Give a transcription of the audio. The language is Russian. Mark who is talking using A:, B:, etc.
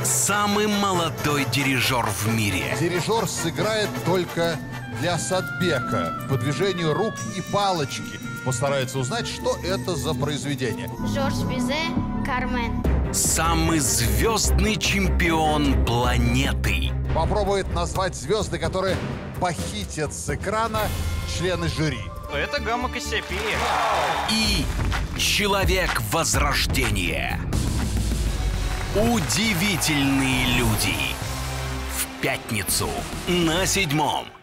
A: Самый молодой дирижер в мире.
B: Дирижер сыграет только для Сатбека. По движению рук и палочки постарается узнать, что это за произведение.
C: Жорж Бизе, Кармен.
A: Самый звездный чемпион планеты.
B: Попробует назвать звезды, которые похитят с экрана члены жюри.
D: Это Гамма Кассиопея.
A: И человек Возрождения. Удивительные люди. В пятницу на 7.